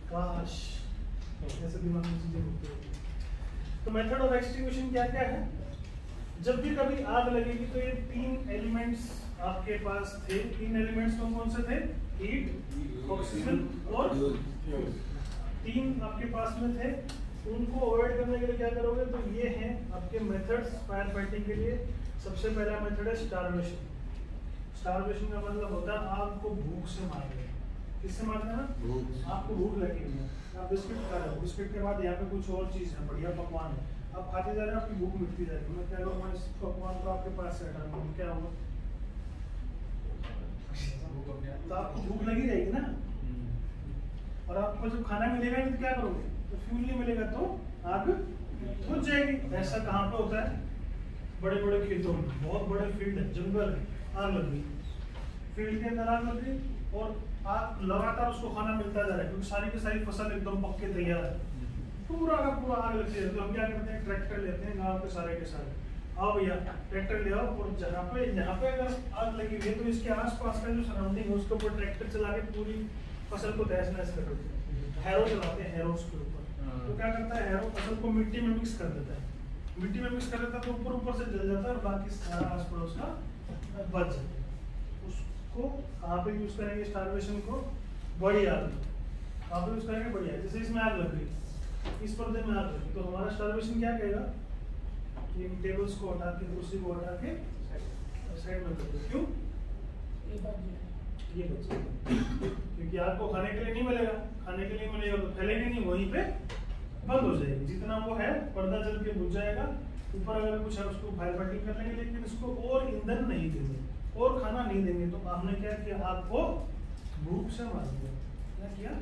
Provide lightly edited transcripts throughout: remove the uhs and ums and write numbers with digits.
काश ऐसे दिमाग में चीजें घूमती रहती हैं। तो मेथड ऑफ एक्सटिंग्विशन क्या क्या है? जब भी कभी आग लगेगी तो ये तीन एलिमेंट्स आपके पास थे। तीन एलिमेंट्स कौन से थे? हीट, ऑक्सीजन और फ्यूल। तीन आपके पास में थे। उनको अवॉइड करने के लिए क्या करोगे? तो ये हैं आपके मेथड्स फायर फाइटिंग के लिए। सबसे पहला मेथड है स्टारवेशन। स्टारवेशन का मतलब होता है आग को भूख से मारना। किससे मारना है? भूख। आपको भूख लगी हुई है, आप बिस्किट खा रहे हो, बिस्किट के बाद यहाँ पे कुछ और चीज़ है, बढ़िया पकवान है, आप खाते जा रहे हो, आपकी भूख मिटती जा रही है। मैं क्या करूँगा, इस पकवान को आपके पास से हटा दूँगा, क्या होगा? तो आपको भूख लगी रहेगी ना, और आपको जब खाना मिलेगा नहीं तो क्या करोगे? तो फ्यूल नहीं मिलेगा तो आग बुझ जाएगी। ऐसा कहाँ पे होता है? बड़े बड़े खेतों में, बहुत बड़े फील्ड है, जंगल है, आग लग गई, फील्ड के अंदर आग लग गई और आग लगातार उसको खाना मिलता जा रहा है, क्योंकि सारी की सारी फसल एकदम पक के तैयार है, पूरा का पूरा आग लगती है। तो हम क्या करते हैं? ट्रैक्टर लेते हैं गाँव के सारे, आओ भैया ट्रैक्टर ले आओ, और जहाँ पे अगर आग लगी हुई है तो इसके आसपास का जो सराउंडिंग है उसके ऊपर ट्रैक्टर चला के पूरी फसल को तहस नहस कर देते हैं। हैरो चलाते हैं, हैरो उसके ऊपर। तो क्या करता है हैरो? फसल को मिट्टी में मिक्स कर देता है, मिट्टी में मिक्स कर देता है तो ऊपर से जल जाता है और बाकी सारा आस पड़ोस का बच जाता है। उसको कहाँ पे यूज करेंगे स्टारवेशन को? बड़ी आग में। कहाँ पे यूज करेंगे? बड़ी आग। जैसे इसमें आग लग गई, इस पर्दे में आग लगी, तो हमारा स्टारवेशन क्या कहेगा? इन टेबल्स को हटा के, कुर्सी को हटा के साइड में कर दो। क्यों? ये बच जाएगा, क्योंकि आपको खाने के लिए नहीं मिलेगा, खाने के लिए मिलेगा तो फैलेगी नहीं, वहीं पे बंद हो जाएगी। जितना वो है पर्दा जल के बुझ जाएगा। ऊपर अगर कुछ है उसको फायर फाइटिंग कर लेंगे, लेकिन इसको और ईंधन नहीं देंगे और खाना नहीं देंगे। तो आपने क्या किया? आपको भूख से मार दिया। क्या किया?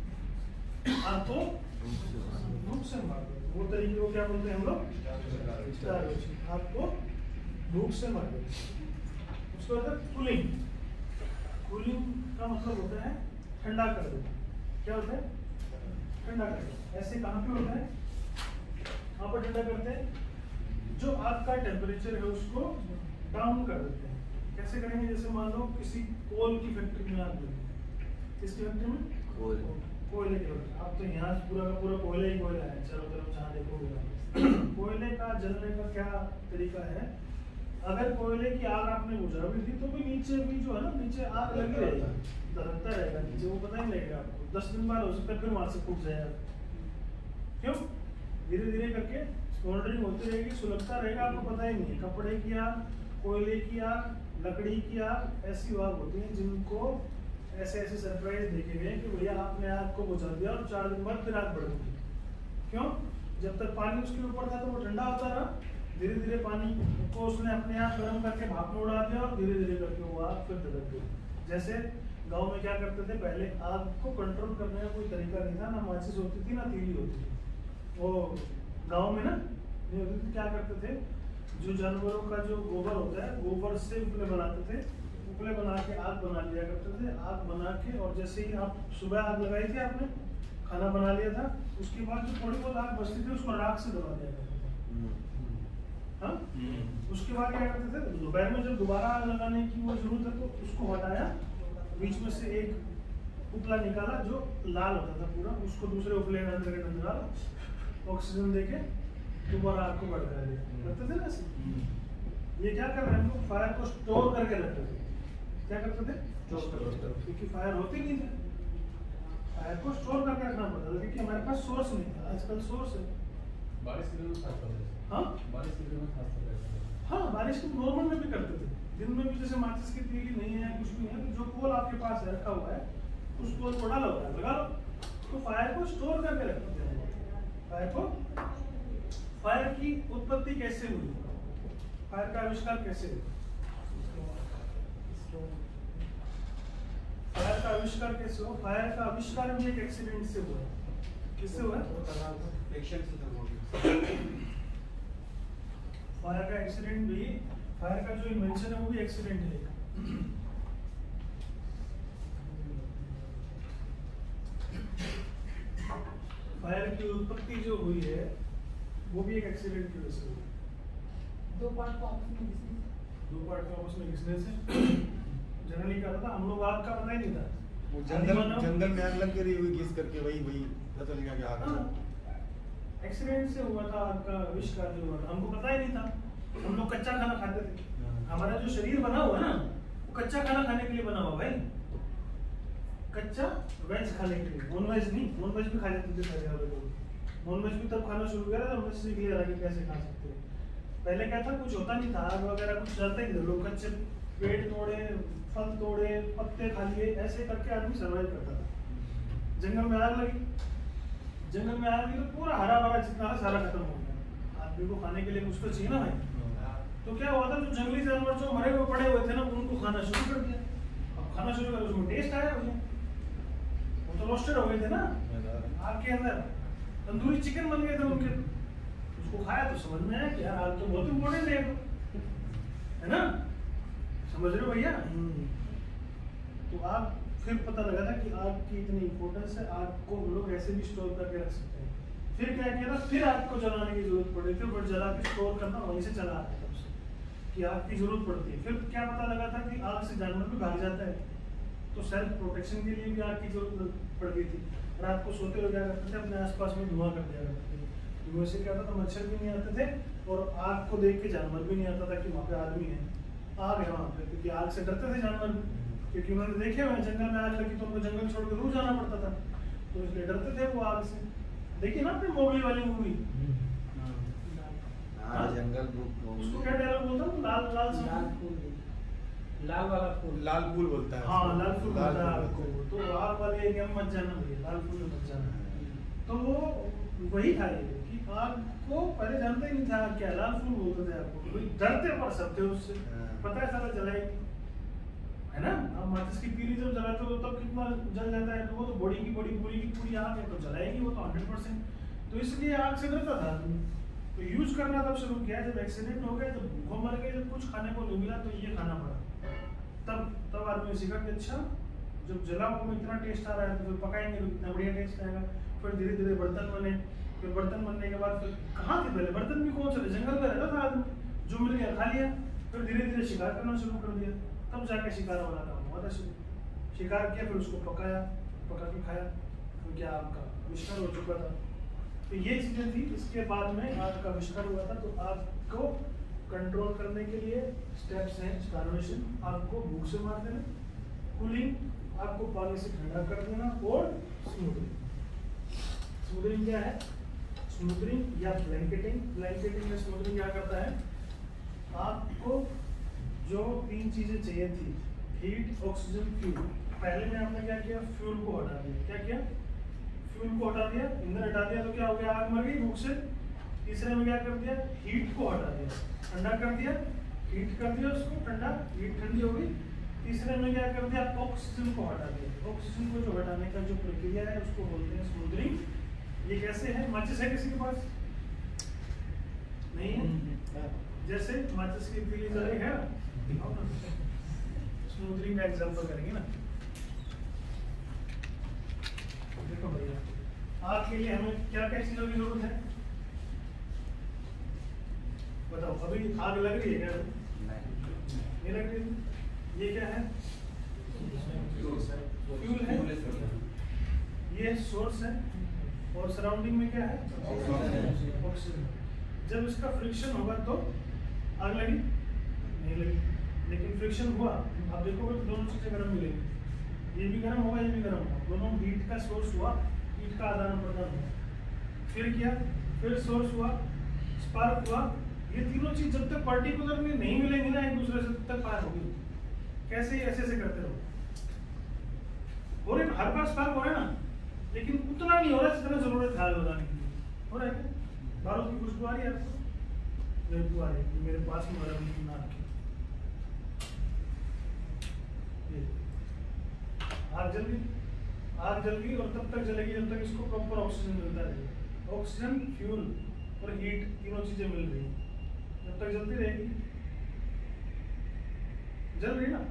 आपको भूख से मार दिया। वो तरीके को क्या बोलते हैं हम लोग? स्टारवेशन। आपको भूख से मार दिया। उसके बाद कूलिंग। कूलिंग का मतलब होता है ठंडा कर देना। क्या होता है? ठंडा कर देना। ऐसे कहाँ पे होता है? कहाँ पर ठंडा करते हैं? जो आग का टेम्परेचर है उसको डाउन कर देते हैं। कैसे करेंगे? जैसे मान लो किसी कोल की फैक्ट्री में आग लगी। किसकी फैक्ट्री में? कोयले की। अब तो यहाँ पूरा का पूरा कोयला ही कोयला है, चारों तरफ जहाँ देखोगे। कोयले का जलने का क्या तरीका है? अगर कोयले की आग आपने बुझा भी थी तो भी नीचे भी जो है ना, नीचे आग लगी रहेगी, दहकता रहेगा नीचे, वो पता नहीं लगेगा आपको। 10 दिन बाद हो सकता है फिर वहां से फूट जाएगा। क्यों? धीरे धीरे करके स्मोल्डरिंग होती रहेगी, सुलगता रहेगा, आपको पता ही नहीं है। कपड़े की आग, कोयले की आग, लकड़ी की आग, ऐसी आग होती है जिनको ऐसे ऐसे सरप्राइज देखे गए कि भैया आपने आग को बुझा दिया और 4 दिन बाद फिर आग बढ़ गई। क्यों? जब तक पानी उसके ऊपर था तो वो ठंडा होता रहा, धीरे धीरे पानी को उसने अपने आप गर्म करके भाप में उड़ा दिया और धीरे धीरे करके वो आग फिर धड़क गई। जैसे गांव में क्या करते थे पहले, आग को कंट्रोल करने का कोई तरीका नहीं था, ना माचिस होती थी ना तीली होती थी। वो गांव में ना नहीं होती थी, क्या करते थे? जो जानवरों का जो गोबर होता है, गोबर से उपले बनाते थे, उपले बना के आग बना लिया करते थे। आग बना के, और जैसे ही आप सुबह आग लगाई थी, आपने खाना बना लिया था, उसके बाद जो थोड़ी बहुत आग बचती थी उसको राख से दबा दिया करते थे। हाँ? उसके बाद क्या करते थे? दोपहर में जब दोबारा आग लगाने की वो जरूरत है तो उसको हटाया, बीच में से एक उपला निकाला जो लाल होता था पूरा, उसको दूसरे उपले में अंदर डाला, ऑक्सीजन देके दोबारा आग को भड़का दिया करते थे ना। ये क्या कर रहे हैं हम लोग? फायर को स्टोर करके रखते थे। क्या करते थे? क्योंकि फायर होती नहीं थी, फायर को स्टोर करके रखना पड़ता था, क्योंकि हमारे पास सोर्स नहीं था। आजकल सोर्स है। बारिश के दिन हाँ, बारिश के दिन हाँ, बारिश के नॉर्मल में भी करते थे, दिन में भी। जैसे माचिस की तीली नहीं है, कुछ नहीं है, तो जो कोल आपके पास है रखा हुआ है, उस कोल को डालो, लगा लो, तो फायर को स्टोर करके रखते थे। फायर की उत्पत्ति कैसे हुई? फायर का आविष्कार कैसे हुआ? फायर का आविष्कार कैसे हुआ? फायर का आविष्कार भी एक एक्सीडेंट से हुआ। किससे हुआ? फायर का एक्सीडेंट भी, फायर का जो इन्वेंशन है वो भी एक्सीडेंट है। फायर की उत्पत्ति जो हुई है वो भी एक एक्सीडेंट की वजह से हुई। दो पार्ट को आपस में घिसने से। जनरली क्या होता था, हम लोग आग का पता ही नहीं था, वो जंगल में आग लग गई हुई घिस करके वही पता लगा कि आग एक्सीडेंट से हुआ था, आग का आविष्कार हुआ था, हमको पता ही नहीं था। हम लोग कच्चा खाना खाते थे। हमारा जो शरीर बना हुआ है ना, वो कच्चा खाना खाने के लिए बना हुआ भाई, कच्चा वेज खाने के लिए, नॉन वेज नहीं। नॉन वेज भी खा जाते थे पहले वाले लोग, नॉन वेज भी तब खाना शुरू किया था हमने सीख लिया कि कैसे खा सकते हैं। पहले क्या था, कुछ होता नहीं था, आग वगैरह कुछ जाता ही नहीं, लोग कच्चे पेड़ तोड़े, फल तोड़े, पत्ते खा लिए, ऐसे करके आदमी सर्वाइव करता था। जंगल में आग लगी, जंगल में आग लगी तो पूरा हरा भरा जितना था सारा खत्म हो गया। आदमी को खाने के लिए कुछ तो चाहिए ना भाई। तो क्या हुआ था, जो जंगली जानवर जो मरे हुए पड़े हुए थे ना, उनको खाना शुरू कर दिया। अब खाना शुरू कर, उसमें टेस्ट आया भैया, वो तो रोस्टेड हो गए थे ना आग के अंदर, तंदूरी चिकन बन गए थे उनके। उसको खाया तो समझ में आया कि यार आग तो बहुत इम्पोर्टेंट है ना, समझ रहे हो भैया। तो आग फिर पता लगा था कि आग की इतनी इम्पोर्टेंस है, आग को हम लोग ऐसे भी स्टोर करके रख सकते हैं। फिर क्या किया था, फिर आग को जलाने की जरूरत पड़ी थी, बट जला के स्टोर करना वहीं से चला आता तब से कि आग की जरूरत पड़ती है। फिर क्या पता लगा था कि आग से जानवर भी भाग जाता है, तो सेल्फ प्रोटेक्शन के लिए भी आग की जरूरत पड़ गई थी। रात को सोते हुए क्या करते थे, अपने आसपास में धुआं कर दिया करते थे। धुएं से क्या होता था, मच्छर भी नहीं आते थे और आग को देख के जानवर भी नहीं आता था कि वहाँ पे आदमी है, आग है वहाँ पे, क्योंकि आग से डरते थे जानवर, क्योंकि उन्होंने देखे हुए जंगल में आग लगी तो उनको जंगल छोड़ के दूर जाना पड़ता था, तो इसलिए डरते थे वो आग से। देखिए ना आपने मोगली वाली मूवी, जंगल उसको क्या डायलॉग बोलता हूँ, लाल लाल लाल वाला फूल, लाल फूल बोलता है। हाँ लाल फूल बोलता है आग को, तो आग वाले एक मत जाना भैया, लाल फूल में मत जाना। तो वो वही था ये कि आग को पहले जानते ही नहीं था क्या, लाल फूल बोलते थे आपको, डरते पर सब थे उससे, पता है साला जलाएगी, है ना। अब माचिस की तीली जब जलाते हो तब कितना जल जाता है, तो वो तो बॉडी की पूरी आग है, तो जलाएगी वो तो 100%। तो इसलिए आग से डरता था आदमी, तो यूज करना तब शुरू किया जब एक्सीडेंट हो गया, जब भूखों मर गए, जब कुछ खाने को नहीं मिला तो ये खाना पड़ा, तब आदमी सीखा कि अच्छा जब जला हुआ में इतना टेस्ट आ रहा है तो फिर पकाएंगे तो इतना बढ़िया टेस्ट आएगा। फिर धीरे धीरे बर्तन बने, फिर बर्तन बनने के बाद फिर कहाँ थे पहले बर्तन भी, कौन से थे, जंगल में रहता था आदमी, जो मिल गया खा लिया। फिर धीरे धीरे शिकार करना शुरू कर दिया, तब जाके शिकार वाला काम हुआ था शुरू। शिकार किया, फिर उसको पकाया, पका के खाया, तो क्या आपका आविष्कार हो चुका था। तो ये चीजें थी। इसके बाद में आग का आविष्कार हुआ था। तो आग को कंट्रोल करने के लिए स्टेप्स हैं, स्टार्वेशन, आग को भूख से मार देना, कूलिंग, आग को पानी से ठंडा कर देना, और स्मूथरिंग। स्मूथरिंग क्या है, स्मूथरिंग या ब्लैंकेटिंग। ब्लैंकेटिंग में स्मूथरिंग क्या करता है, आग को जो 3 चीजें चाहिए थी, हीट, ऑक्सीजन, फ्यूल, पहले में आपने क्या किया, फ्यूल को हटा दिया। क्या किया, फ्यूल को हटा दिया, ईंधन हटा दिया, तो क्या हो गया, आग मर गई भूख से। तीसरे में क्या कर दिया, हीट को हटा दिया, ठंडा कर दिया, हीट कर दिया उसको ठंडा, हीट ठंडी हो गई। तीसरे में क्या कर दिया, ऑक्सीजन को हटा दिया। ऑक्सीजन को जो हटाने का जो प्रक्रिया है उसको बोलते हैं स्मूथरिंग। ये कैसे है, माचिस है किसी के पास, नहीं है, जैसे माचिस की तीली जलाई है, स्मूथरिंग का एग्जांपल करेंगे ना। देखो भैया, आग के लिए हमें क्या क्या चीजों की जरूरत है, बताओ। अभी आग लग रही है क्या, नहीं लग रही, ये क्या है, फ्यूल है, ये सोर्स है, और सराउंडिंग में क्या है, ऑक्सीजन। जब इसका फ्रिक्शन होगा तो आग लगी, नहीं लगी, लेकिन फ्रिक्शन हुआ, आप देखोगे तो दोनों चीजें गर्म मिलेगी, ये भी गर्म होगा, ये भी गर्म होगा, दोनों हीट का सोर्स हुआ, हीट का आदान प्रदान हुआ। फिर किया, फिर सोर्स हुआ, स्पार्क हुआ। ये तीनों चीज जब तक पर्टिकुलरली नहीं मिलेंगी ना एक दूसरे से, तब तक फायर होगी। कैसे, ऐसे ऐसे करते रहो, हो रहे हर बार स्पार्क हो रहा है ना, लेकिन उतना नहीं हो रहा जितना जरूरत है आग लगाने की। हो रहा है क्या, बारूद की खुशबू आ रही है आपको, खुशबू आ रही है, मेरे पास में वाला नाक की, आग जल गई, आग जल गई, और तब तक जलेगी जब तक इसको प्रॉपर ऑक्सीजन मिलता रहेगा। ऑक्सीजन, फ्यूल और हीट, तीनों चीजें मिल रही हैं, जब तक जलती रहेगी। जल रही ना,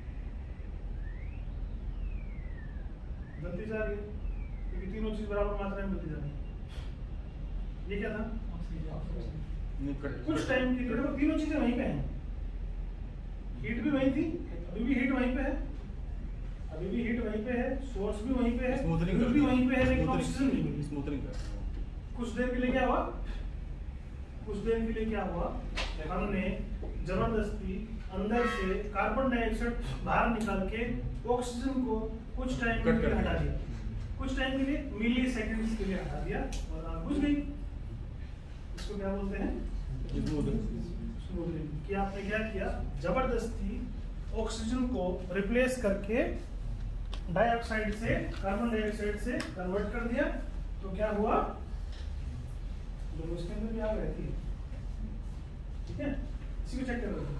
जलती जा रही है, क्योंकि तीनों चीज बराबर मात्रा में मिलती जा रही है। ये क्या था, कुछ टाइम के लिए तीनों चीजें वहीं पे हैं, हीट भी वहीं थी, अभी भी हीट वहीं पे है, अभी भी हीट वहीं पे है, सोर्स भी वहीं पे है, स्मूथनिंग फ्यूल भी वहीं पे है, लेकिन ऑक्सीजन नहीं मिली। स्मूथनिंग कर रहे हैं। कुछ देर के लिए क्या हुआ, कुछ देर के लिए क्या हुआ, हमने जबरदस्ती अंदर से कार्बन डाइऑक्साइड बाहर निकाल के ऑक्सीजन को कुछ टाइम के लिए हटा दिया, कुछ टाइम के लिए, मिली सेकेंड्स के लिए हटा दिया और आग बुझ गई। इसको क्या बोलते हैं, स्मूथनिंग। कि आपने क्या किया, जबरदस्ती ऑक्सीजन को रिप्लेस करके डाइऑक्साइड से, कार्बन डाइऑक्साइड से कन्वर्ट कर दिया। तो क्या हुआ, इसके अंदर भी आग रहती है, ठीक है, इसी को चेक कर लो।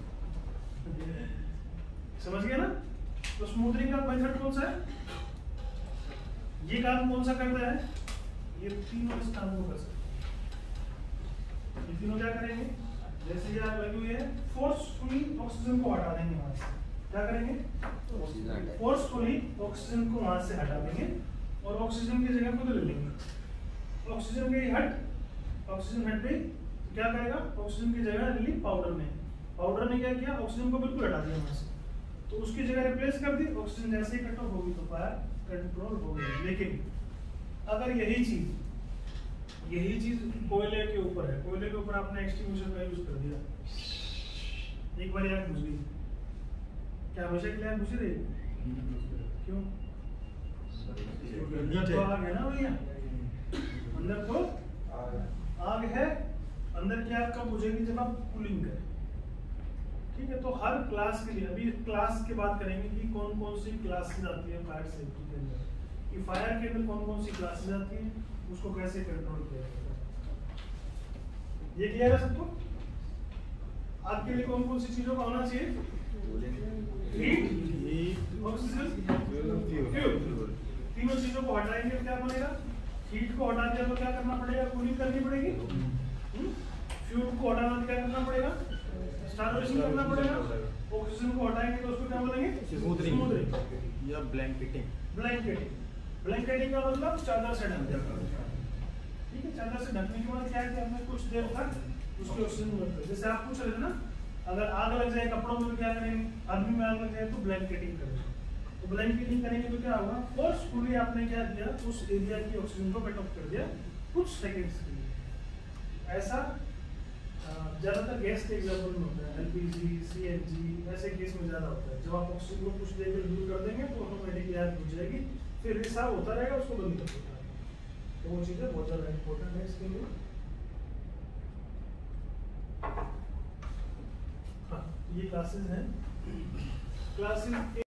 समझ गए ना। तो स्मूथनिंग का मेथड कौन सा है, ये काम कौन सा करता है, ये तीनों इस काम को कर सकते हैं। ये तीनों क्या करेंगे, जैसे ये आग लगी हुई है, फोर्सफुली ऑक्सीजन को हटा देंगे वहां से। क्या करेंगे, फोर्सफुली ऑक्सीजन को वहां से हटा देंगे और ऑक्सीजन की जगह खुद ले लेंगे। ऑक्सीजन गई हट, ऑक्सीजन हट गई, तो क्या करेगा, ऑक्सीजन की जगह ले ली पाउडर ने। पाउडर ने क्या किया, ऑक्सीजन को बिल्कुल हटा दिया वहां से, तो उसकी जगह रिप्लेस कर दी। ऑक्सीजन जैसे ही कट ऑफ होगी तो फायर कंट्रोल हो गई। लेकिन अगर यही चीज कोयले के ऊपर है, कोयले के ऊपर आपने एक्सटिंग्विशर का यूज कर दिया, एक बार आग बुझ गई, क्या हमेशा के लिए आग बुझ रही, क्यों, अंदर तो आग है ना भैया, अंदर तो आग है, अंदर की आग कब बुझेगी, जब आप कूलिंग करें। ठीक है, तो हर क्लास के लिए, अभी क्लास की बात करेंगे कि कौन कौन सी क्लासेस आती है फायर सेफ्टी के अंदर, कि फायर के अंदर कौन कौन सी क्लासेस आती हैं, उसको कैसे कंट्रोल किया जाता है। ये क्लियर है सबको। आपके लिए कौन कौन सी चीजों का होना चाहिए, हीट, ऑक्सीजन, फ्यूल। तीनों चीजों को हटाएंगे तो क्या बनेगा, हीट को हटा दिया तो क्या करना पड़ेगा, कूलिंग करनी पड़ेगी। फ्यूल को हटाना तो क्या करना पड़ेगा, स्टार्वेशन करना पड़ेगा। ऑक्सीजन को हटाएंगे तो उसको क्या बोलेंगे, स्मूथनिंग या ब्लैंकेटिंग। ब्लैंकेटिंग का मतलब चादर से ढक देना। ठीक है, चादर से ढकने के बाद क्या है कि हमने कुछ देर तक उसके ऑक्सीजन बंद कर, जैसे आप पूछ रहे थे ना, अगर आग लग जाए कपड़ों में तो क्या करेंगे, आदमी में आग लग जाए तो ब्लैंकेटिंग करेंगे। तो ब्लैंकेटिंग करेंगे तो क्या होगा, फोर्सफुली आपने क्या किया, उस एरिया की ऑक्सीजन को कट ऑफ कर दिया कुछ सेकंड्स के लिए। ऐसा ज्यादातर गैस के एग्जाम्पल में होता है, एलपीजी, सीएनजी, ऐसे केस में ज्यादा होता है। जब आप ऑक्सीजन को कुछ देर के लिए दूर कर देंगे तो ऑटोमेटिकली आग बुझ जाएगी, फिर रिसाव होता रहेगा, उसको बंद कर देता है। तो वो चीजें बहुत ज्यादा इंपॉर्टेंट है इसके लिए। हाँ, ये क्लासेस हैं, क्लासेस